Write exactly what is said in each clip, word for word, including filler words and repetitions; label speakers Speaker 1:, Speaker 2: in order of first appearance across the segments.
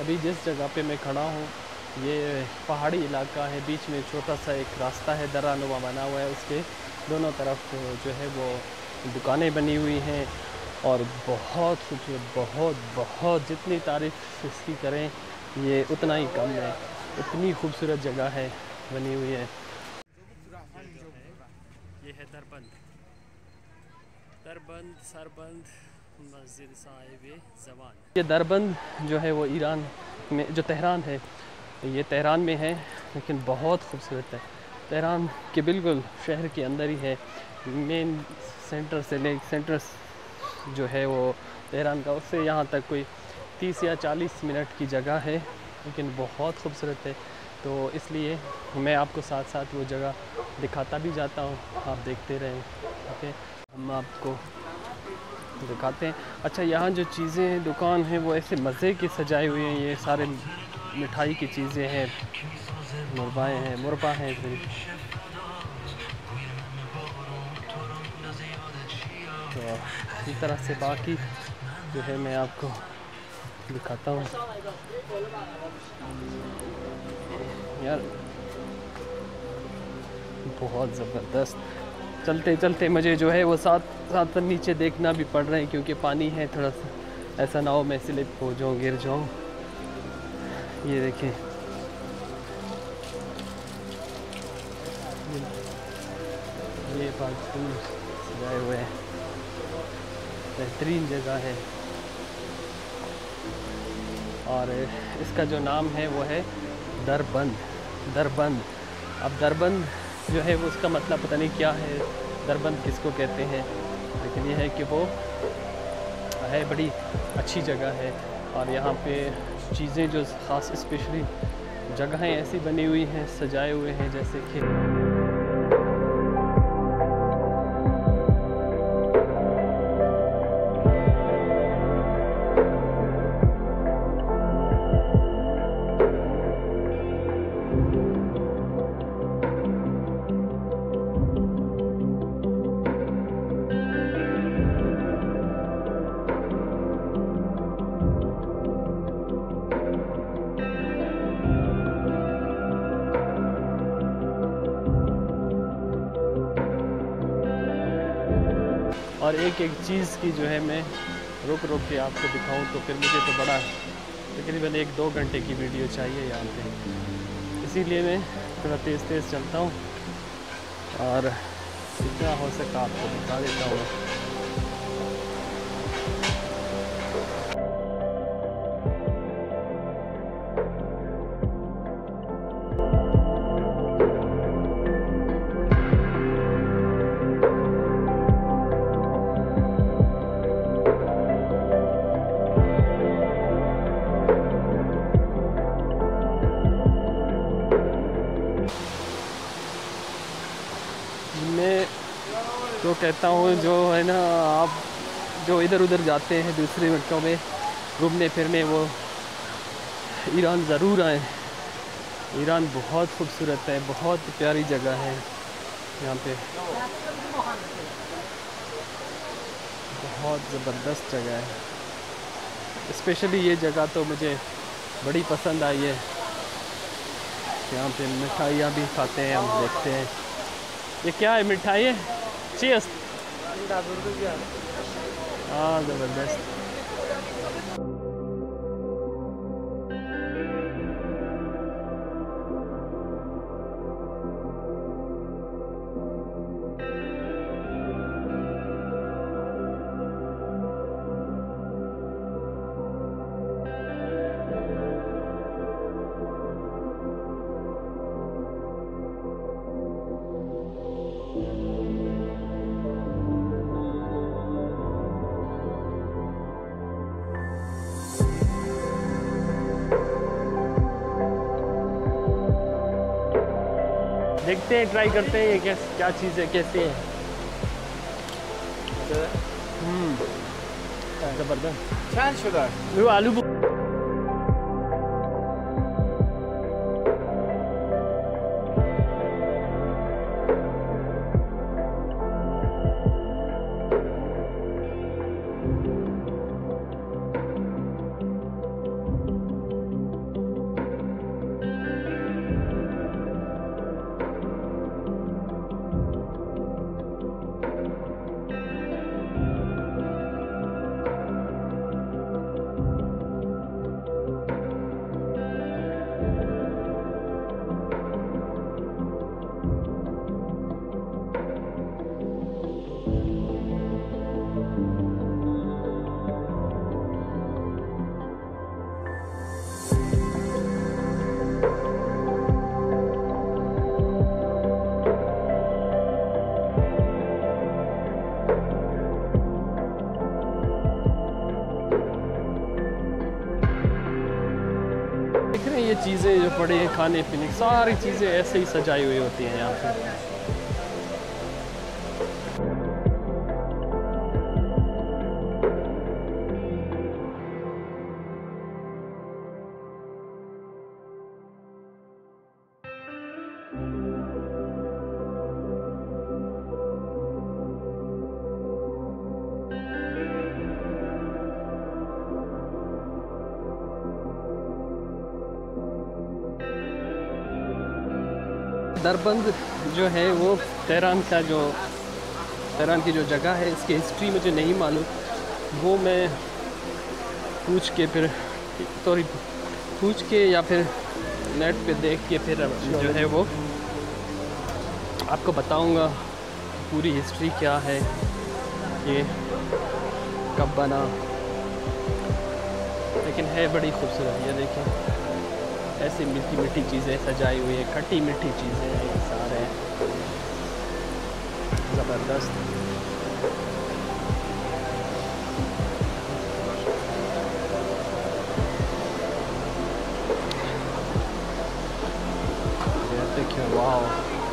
Speaker 1: अभी जिस जगह पे मैं खड़ा हूँ ये पहाड़ी इलाका है, बीच में छोटा सा एक रास्ता है दर्रानुमा बना हुआ है, उसके दोनों तरफ जो है वो दुकानें बनी हुई हैं और बहुत खूबसूरत, बहुत बहुत जितनी तारीफ़ इसकी करें ये उतना ही कम है। इतनी खूबसूरत जगह है बनी हुई है। ये जो है ये है दरबंद, दरबंद सरबंद मस्जिद साहिब जवान। ये दरबंद जो है वो ईरान में, जो तेहरान है ये तेहरान में है, लेकिन बहुत खूबसूरत है। तेहरान के बिल्कुल शहर के अंदर ही है, मेन सेंटर से ले सेंटर जो है वो तेहरान का, उससे यहाँ तक कोई तीस या चालीस मिनट की जगह है, लेकिन बहुत खूबसूरत है। तो इसलिए मैं आपको साथ साथ वो जगह दिखाता भी जाता हूँ, आप देखते रहें। ओके, हम आपको दिखाते हैं। अच्छा, यहाँ जो चीज़ें हैं, दुकान हैं, वो ऐसे मज़े की सजाई हुई हैं। ये सारे मिठाई की चीज़ें हैं, मुरबाएँ हैं, मुरबा हैं। तो इसी तरह से बाकी जो है मैं आपको दिखाता हूँ। यार बहुत ज़बरदस्त, चलते चलते मुझे जो है वो साथ साथ नीचे देखना भी पड़ रहा है, क्योंकि पानी है थोड़ा सा, ऐसा ना हो मैं स्लिप हो जाऊँ, गिर जाऊँ। ये देखें, ये बाथरूम सजाए हुए हैं, बेहतरीन जगह है। और इसका जो नाम है वो है दरबंद, दरबंद। अब दरबंद जो है वो उसका मतलब पता नहीं क्या है, दरबंद किसको कहते हैं, लेकिन ये है कि वो है बड़ी अच्छी जगह है। और यहाँ पे चीज़ें जो ख़ास स्पेशली जगहें ऐसी बनी हुई हैं, सजाए हुए हैं, जैसे कि और एक एक चीज़ की जो है मैं रुक रुक के आपको दिखाऊं तो फिर मुझे तो बड़ा तकरीबन एक दो घंटे की वीडियो चाहिए यहाँ पे, इसीलिए मैं थोड़ा तेज़ तेज़ चलता हूँ और जितना हो सका आपको बता देता हूँ। मैं तो कहता हूँ जो है ना, आप जो इधर उधर जाते हैं दूसरे मुल्कों में घूमने फिरने, वो ईरान ज़रूर आएँ। ईरान बहुत खूबसूरत है, बहुत प्यारी जगह है। यहाँ पे बहुत ज़बरदस्त जगह है। स्पेशली ये जगह तो मुझे बड़ी पसंद आई है। यहाँ पे मिठाइयाँ भी खाते हैं, हम देखते हैं। ये क्या है, मिठाई है? चीज़। हाँ, ज़बरदस्त। देखते हैं, ट्राई करते हैं ये क्या क्या चीज़ है, कैसी है। हम्म, ज़बरदस्त। वो आलू देख रहे हैं ये चीज़ें जो पड़ी हैं, खाने पीने की सारी चीज़ें ऐसे ही सजाई हुई होती हैं यहाँ पे। दरबंद जो है वो तेहरान का जो तेहरान की जो जगह है, इसकी हिस्ट्री मुझे नहीं मालूम, वो मैं पूछ के फिर सॉरी पूछ के या फिर नेट पे देख के फिर जो है वो आपको बताऊंगा पूरी हिस्ट्री क्या है, ये कब बना। लेकिन है बड़ी खूबसूरत, ये देखें ऐसी मीठी मीठी चीज़ें सजाई हुई है, खट्टी मीठी चीज़ें हैं, ये सारे ज़बरदस्त। ये देखिए, वाह,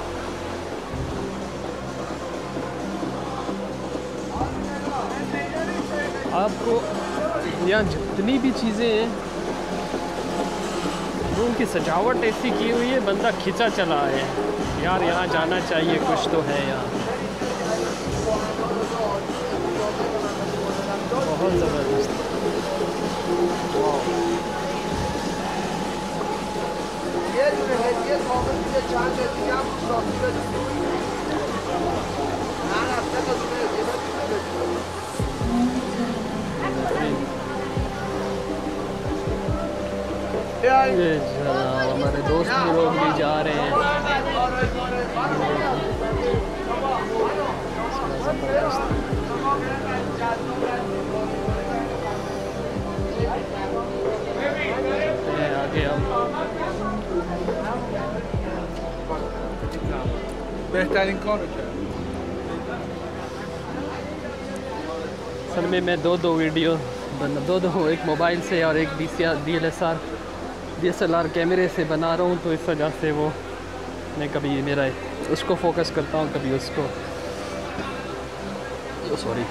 Speaker 1: आपको यहाँ जितनी भी चीज़ें हैं उनकी सजावट ऐसी की हुई है, बंदा खिंचा चला है यार, यहाँ जाना चाहिए, कुछ तो है यहाँ, बहुत ज़बरदस्त। ये हमारे दोस्त भी लोग भी जा रहे हैं। आगे हम असल में मैं दो दो वीडियो बना दो दो एक मोबाइल से और एक D L S R D S L R कैमरे से बना रहा हूँ, तो इस वजह से वो मैं कभी मेरा उसको फोकस करता हूँ, कभी उसको, सॉरी।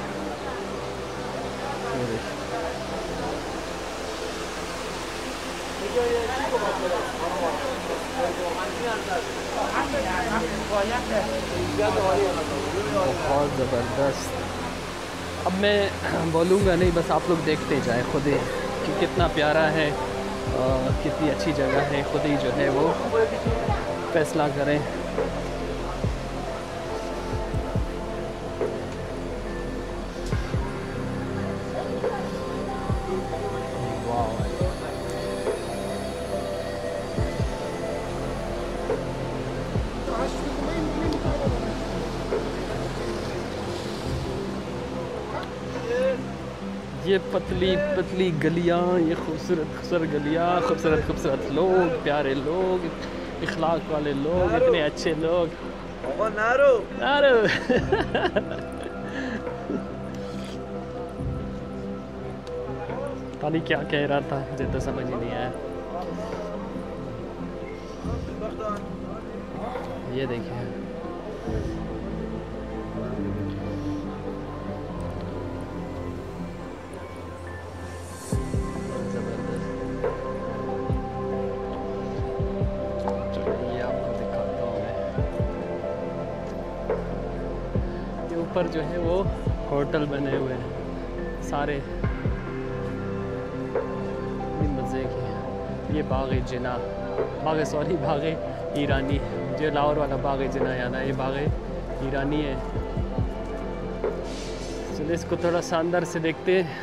Speaker 1: बहुत ज़बरदस्त। अब मैं बोलूँगा नहीं, बस आप लोग देखते जाए खुद ही कि कितना प्यारा है और कितनी अच्छी जगह है, खुद ही जो है वो फैसला करें। ये पतली पतली गलियाँ, ये खूबसूरत खूबसूरत गलियाँ, खूबसूरत खूबसूरत लोग, प्यारे लोग, इखलाक वाले लोग, इतने अच्छे लोग। नारो नारो पानी क्या कह रहा था मुझे तो समझ ही नहीं आया। ये देखिए, ऊपर जो है वो होटल बने हुए हैं सारे, मज़े के। ये बाग़ जिना, बाग़ सॉरी बाग़ ईरानी, जो लाहौर वाला बाग़ जिना याद है, ये बाग़ ईरानी है। चलिए इसको थोड़ा सा अंदर से देखते हैं।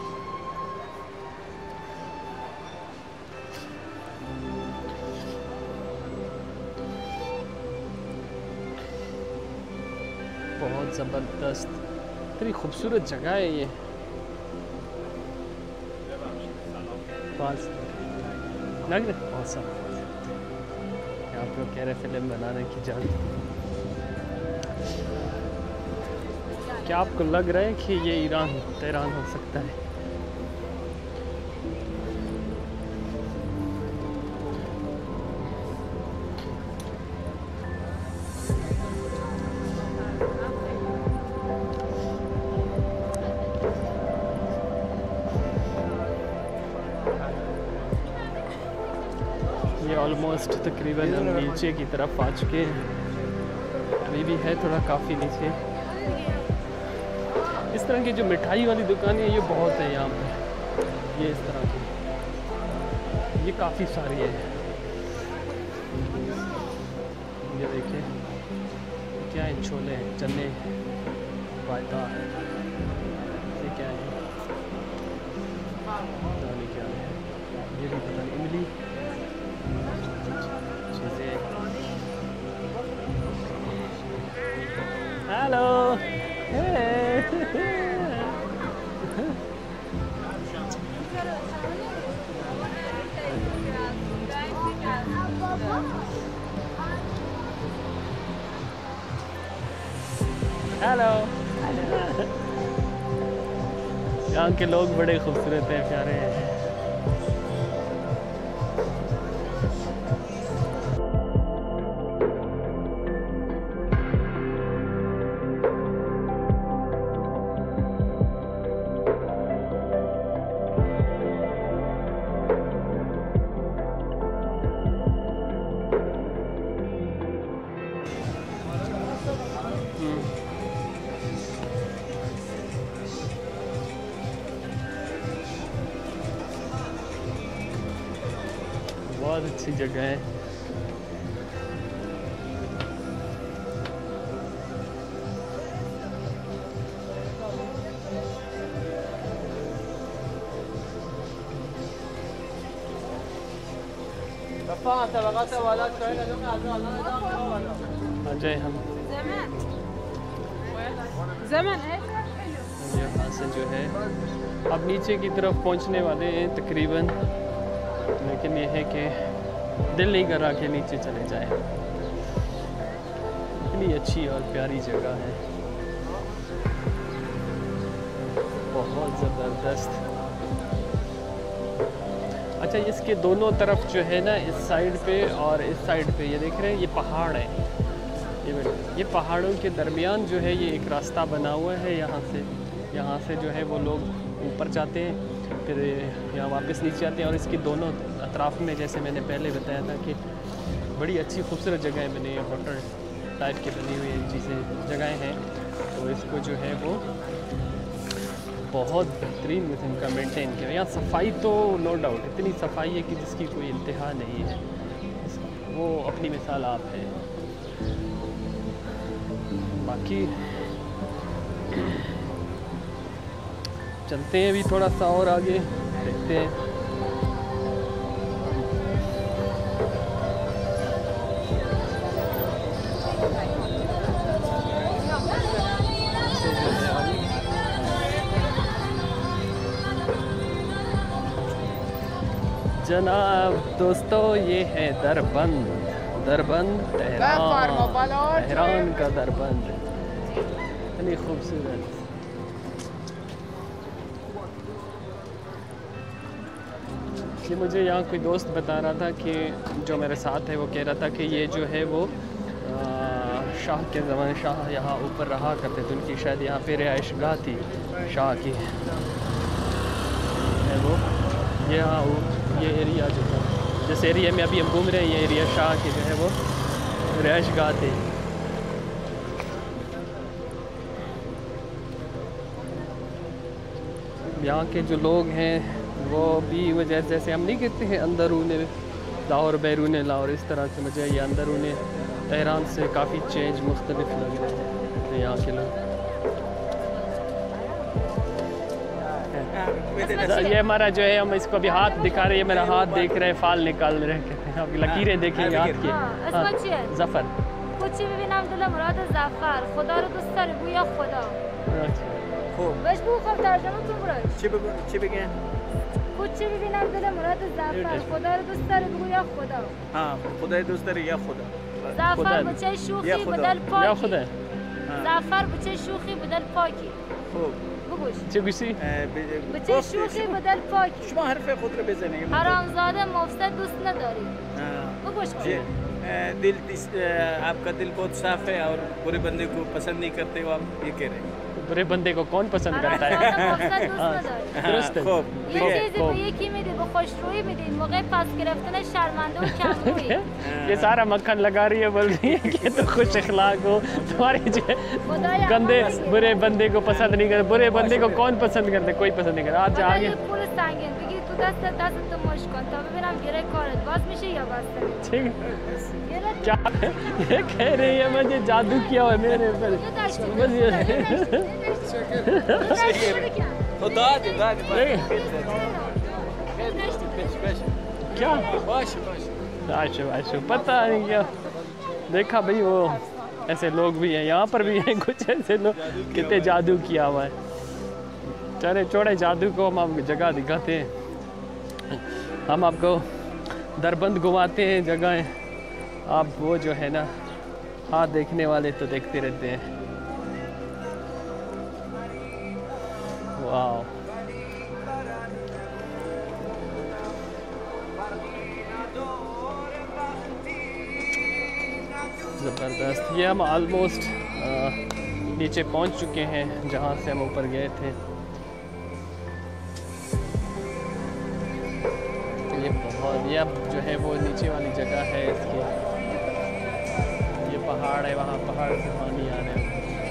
Speaker 1: बहुत ज़बरदस्त, इतनी खूबसूरत जगह है ये। पास लग रहा है मौसम, आप लोग कह रहे फिल्म बनाने की जल्द। क्या आपको लग रहा है कि ये ईरान तेहरान हो सकता है? ऑलमोस्ट तकरीबन हम नीचे की तरफ आ चुके हैं, अभी भी है थोड़ा काफ़ी नीचे। इस तरह की जो मिठाई वाली दुकानें हैं ये बहुत है यहाँ पे, ये इस तरह की ये काफ़ी सारी है। ये देखिए क्या है, छोले हैं, चने, रायता, ये क्या है, पता नहीं क्या है, ये भी पता नहीं, इमली चीज़ें। हेलो हेलो यहाँ के लोग बड़े खूबसूरत हैं, प्यारे हैं। बहुत अच्छी जगह है। आ जाए हम यहाँ से जो है अब नीचे की तरफ पहुँचने वाले हैं तकरीबन, लेकिन ये है कि दिल नहीं कर रहा कि नीचे चले जाए। इतनी अच्छी और प्यारी जगह है, बहुत ज़बरदस्त। अच्छा, इसके दोनों तरफ जो है ना, इस साइड पे और इस साइड पे, ये देख रहे हैं, ये पहाड़ है। ये ये पहाड़ों के दरमियान जो है ये एक रास्ता बना हुआ है। यहाँ से यहाँ से जो है वो लोग ऊपर जाते हैं, फिर यहाँ वापस नीचे आते हैं। और इसके दोनों अतराफ़ में, जैसे मैंने पहले बताया था, कि बड़ी अच्छी खूबसूरत जगहें बनी हैं, होटल टाइप की बनी हुई चीज़ें जगहें हैं। तो इसको जो है वो बहुत बेहतरीन किस्म का मेंटेन किया। यहाँ सफाई तो नो डाउट इतनी सफाई है कि जिसकी कोई इंतहा नहीं है, वो अपनी मिसाल आप है। बाकी चलते हैं अभी थोड़ा सा और आगे, देखते हैं। जनाब दोस्तों, ये है दरबंद, दरबंद तेहरान, तेहरान का दरबंद, इतनी खूबसूरत। ये मुझे यहाँ कोई दोस्त बता रहा था कि जो मेरे साथ है, वो कह रहा था कि ये जो है वो शाह के ज़माने, शाह यहाँ ऊपर रहा करते थे, उनकी शायद यहाँ पे रिहाइशगाह थी शाह की है वो। ये हाँ, ये एरिया जो है, जिस एरिया में अभी हम घूम रहे हैं, ये एरिया शाह की जो है वो रिहाइशगाह थी। यहाँ के जो लोग हैं वो भी, वो जैसे जैसे हम नहीं कहते हैं अंदरूने लाहौर बैरूने लाहौर, इस तरह से मुझे ये अंदरूने तेहरान से काफ़ी चेंज मुख्तलिफ लग रहे हैं यहाँ के लोग। ये हमारा जो है, हम इसको अभी हाथ दिखा रहे हैं, मेरा हाथ देख रहे हैं, फाल निकाल रहे हैं, आप लकीरें देखेंगे हाथ की। जफर
Speaker 2: कुछ भी नाम दिला मुराद जफर, खुदा रो दोस्त दاره گویا خدا.
Speaker 3: خوب
Speaker 2: بهش بگو خب ترجمه تو برای
Speaker 3: چی بگو چی بگن؟
Speaker 2: कुछ भी नाम दिला मुराद जफर, खुदा रो दोست داره گویا خدا.
Speaker 3: हाँ खुदा दोस्त داره या खुदा.
Speaker 2: زعفر بچه شوخی بدل پاکی.
Speaker 1: یا خدا.
Speaker 2: زعفر بچه شوخی بدل پاکی.
Speaker 3: خوب.
Speaker 2: بگوش.
Speaker 1: چه گوشی؟
Speaker 2: بچه شوخی بدل پاکی.
Speaker 3: شما حرف خود رو بزنید.
Speaker 2: حرامزاده مفسد دوست نداری. بگوش.
Speaker 3: दिल आपका दिल बहुत साफ है और बुरे बंदे को पसंद नहीं करते हो, आप ये कह रहे हैं?
Speaker 1: बुरे बंदे को कौन पसंद करता है درست
Speaker 3: خب
Speaker 2: یه چیزی به یکی میدی به خوشرویی میدی موقع پس گرفتن شرمنده و کمرویی
Speaker 1: ये सारा मक्खन लगा रही है, बोल रही है कि तो खुश अखलाक हो, तुम्हारी जो है गंदे बुरे बंदे को पसंद नहीं करते. बुरे बंदे को कौन पसंद करते? कोई पसंद नहीं करता. आज
Speaker 2: حالا
Speaker 1: आगे
Speaker 2: یه پول سنگین بگی تو دست دستتو مش کن تا ببینم گره کارت باز میشه یا بسته میشه.
Speaker 1: ठीक है.
Speaker 2: گره
Speaker 1: क्या ये कह रही है मुझे जादू किया हुआ है मेरे ऊपर. बस ये
Speaker 3: خب دادی دادی
Speaker 1: क्या
Speaker 3: باشه باشه
Speaker 1: आशु आशु पता नहीं क्या देखा भाई. वो ऐसे लोग भी हैं, यहाँ पर भी हैं कुछ ऐसे लोग, कितने जादू किया हुआ है. चले छोड़े जादू को, हम आपको जगह दिखाते हैं. हम आपको दरबंद घुमाते हैं जगहें. आप वो जो है ना, हाँ देखने वाले तो देखते रहते हैं. वाह ज़बरदस्त. ये हम ऑलमोस्ट नीचे पहुंच चुके हैं जहां से हम ऊपर गए थे. ये बहुत, ये अब जो है वो नीचे वाली जगह है इसकी. ये पहाड़ है, वहाँ पहाड़ से पानी आ रहा है.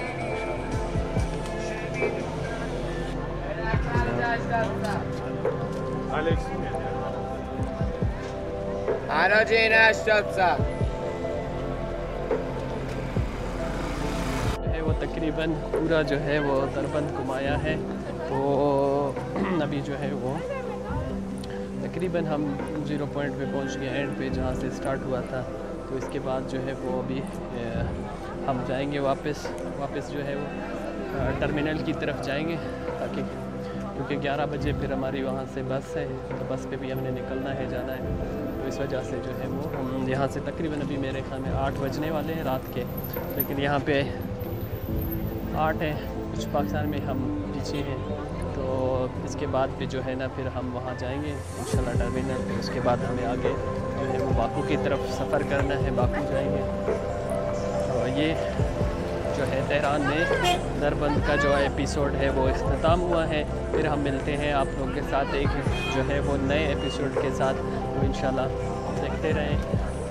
Speaker 1: है वो तकरीबन पूरा जो है वो दरबंद घुमाया है. तो अभी जो है वो तकरीबन हम ज़ीरो पॉइंट पे पहुंच गए, एंड पे जहाँ से स्टार्ट हुआ था. तो इसके बाद जो है वो अभी हम जाएंगे वापस वापस जो है वो टर्मिनल की तरफ जाएंगे, ताकि क्योंकि ग्यारह बजे फिर हमारी वहाँ से बस है. तो बस पे भी हमने निकलना है, जाना है. तो इस वजह से जो है वो हम यहाँ से तकरीबन अभी मेरे ख्याल में आठ बजने वाले हैं रात के. लेकिन यहाँ पे आठ हैं, कुछ पाकिस्तान में हम पीछे हैं. तो इसके बाद भी जो है ना फिर हम वहाँ जाएंगे इंशाल्लाह टर्मिनल. फिर उसके बाद हमें आगे जो है वो बाकू की तरफ सफ़र करना है, बाकू जाएंगे. तो ये जो है तेहरान में दरबंद का जो एपिसोड है वो इख्तिताम हुआ है. फिर हम मिलते हैं आप लोगों के साथ एक जो है वो नए एपिसोड के साथ. वो इंशाल्लाह देखते रहें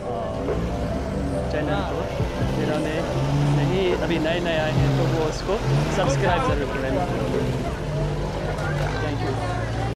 Speaker 1: चैनल को. जिन्होंने नहीं अभी नए नए आए हैं तो वो उसको सब्सक्राइब ज़रूर करें. Thank you.